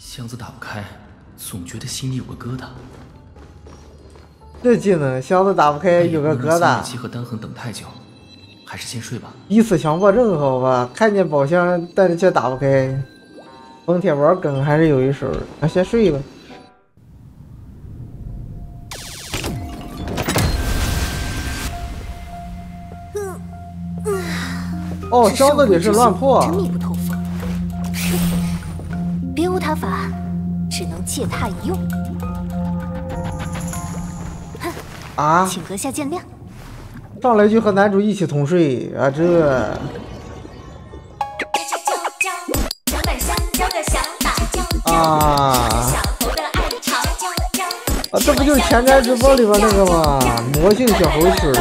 箱子打不开，总觉得心里有个疙瘩。 这技能箱子打不开有个疙瘩。 期和单横等太久，还是先睡吧。 一次强迫症好吧？看见宝箱，但是却打不开。封铁玩梗还是有一手，那先睡吧。哦，箱子里是乱破。 真密不透风，别无他法，只能借他一用。哼， 啊！ 请阁下见谅。 上来就和男主一起同睡啊，这。啊！这不就是前瞻直播里边那个吗？魔性小猴曲。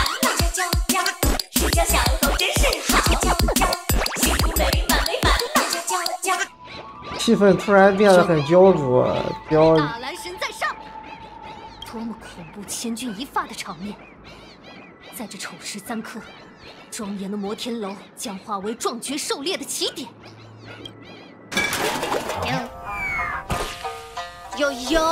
气氛突然变得很焦灼， 大蓝神在上，多么恐怖、千钧一发的场面！在这丑时3刻，庄严的摩天楼将化为壮绝狩猎的起点。有，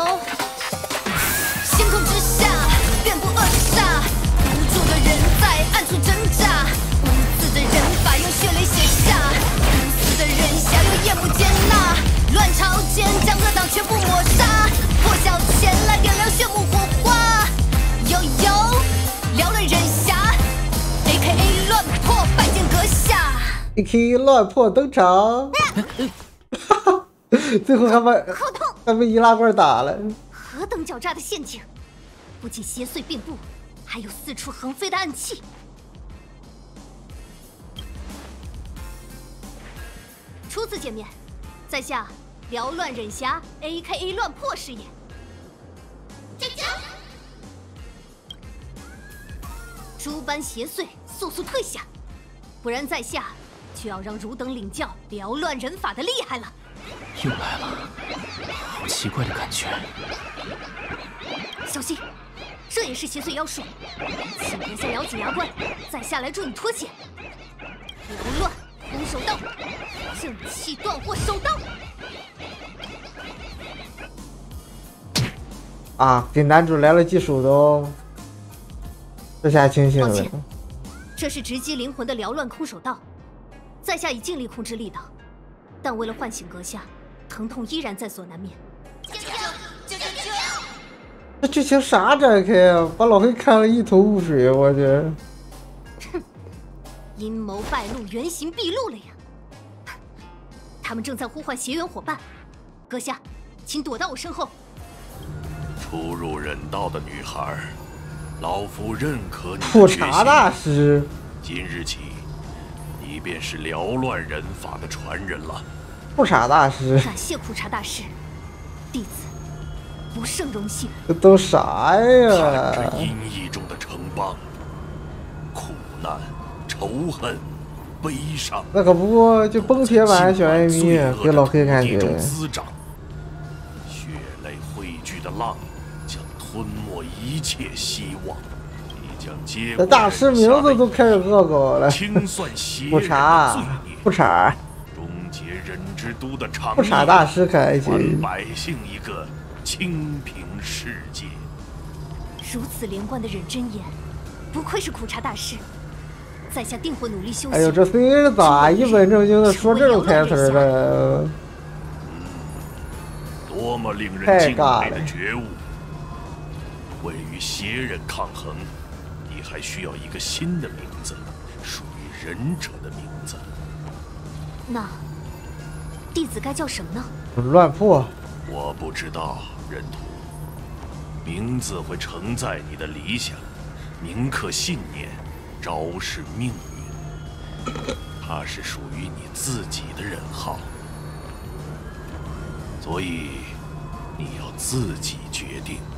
星空之下，遍布恶煞，无助的人在暗处挣扎，无字的人法用血泪写下，无私的人下用夜幕接纳，乱朝间将恶党全部抹杀，破晓前来点亮炫目火花。有，缭乱人侠 ，AKA 乱破拜见阁下 ，AKA 乱破登场。最后还被易拉罐打了。 何等狡诈的陷阱！不仅邪祟遍布，还有四处横飞的暗器。初次见面，在下缭乱忍侠 ，AKA 乱破是也。诸般邪祟速退下，不然在下就要让汝等领教缭乱人法的厉害了。 又来了，好奇怪的感觉。 小心，这也是邪祟妖术，请阁下咬紧牙关，在下来助你脱险。缭乱空手道，正气断祸手刀。 啊，给男主来了记手刀，这下清醒了。 这是直击灵魂的缭乱空手道，在下已尽力控制力道，但为了唤醒阁下，疼痛依然在所难免。 这剧情啥展开啊？把老黑看了一头雾水，我去。 哼，阴谋败露，原形毕露了呀！他们正在呼唤邪缘伙伴，阁下，请躲到我身后。 初入忍道的女孩，老夫认可你的普查大师， 今日起，你便是缭乱人法的传人了。 普查大师， 感谢普查大师，弟子不胜荣幸。 这都啥呀？ 看着阴翳中的城邦，苦难、仇恨、悲伤。 那可不就崩铁版小艾米给老黑看去。 滋长，血泪汇聚的浪将吞没一切希望。你将接这大师名字都开始恶搞了。 清算邪人的罪孽， 不查。 终结人之都的场不查大师开心， 还百姓一个清平世界。 如此连贯的忍真言，不愧是苦茶大师，在下定会努力修行。 哎呦，这孙儿咋一本正经的说这种台词了？ 多么令人敬佩的觉悟！为与邪人抗衡，你还需要一个新的名字，属于忍者的名字。 那弟子该叫什么呢？ 乱破。 我不知道，人徒。名字会承载你的理想，铭刻信念，昭示命运。它是属于你自己的人号，所以你要自己决定。